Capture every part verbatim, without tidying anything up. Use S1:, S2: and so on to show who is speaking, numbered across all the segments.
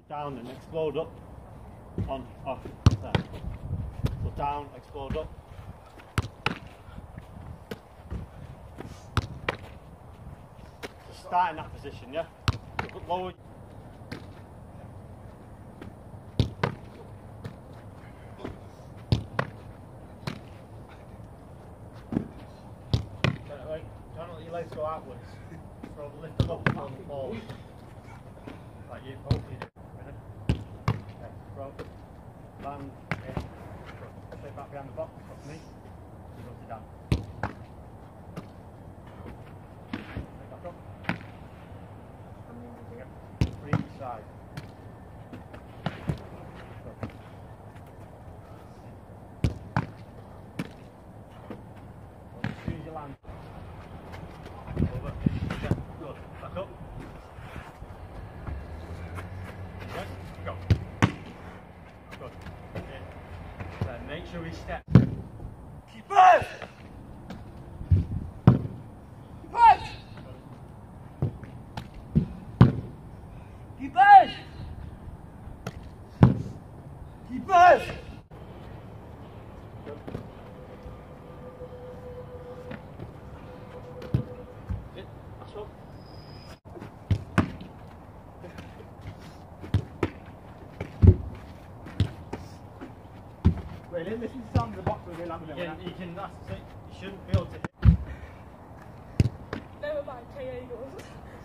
S1: down and explode up. On, off, there. So down, explode up. So start in that position, yeah? So lower. Right, try not let your legs go outwards. So lift them up on the ball. Like you hopefully do. Ready? Okay, throw. Land. Okay. Straight back behind the box. That's me. You go to down. Straight back up. Okay. Three each side. Go. As soon as you land. Over. Yeah. Good. Back up. Right. Go. Good. In. Then make sure we step. Keepers! Keepers! Keepers! Keepers! Good. That's all.
S2: Wait, this is the sound of the box where we landed.
S1: You can, you can, that's it. You shouldn't be able to hit.
S3: Never mind, K A goals.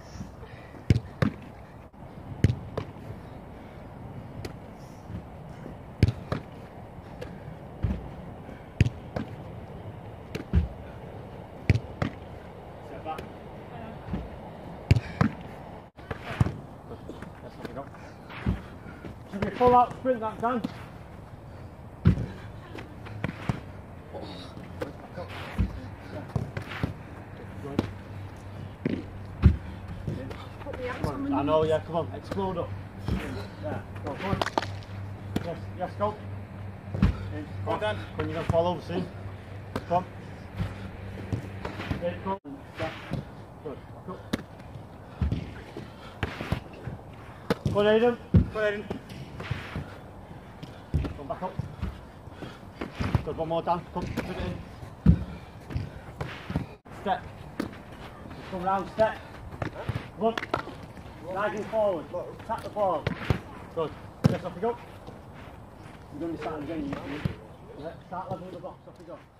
S1: Step back. Let's have a go. Should we full out sprint that time? I know, yeah, come on, explode up. Yeah, go, come on. Yes, yes, go. In. Come on, Dan. When you're going to fall over soon. Come on. Okay, come on. Step. Good. Back up. Come on, Aiden. Come on, Aiden. Come back up. Good, one more, Dan. Come, put it in. Step. Come round, step. Come on. Sliding forward, tap the ball. Good. Yes, off we go. You're going to be starting again. You, you, start level with the box, off we go.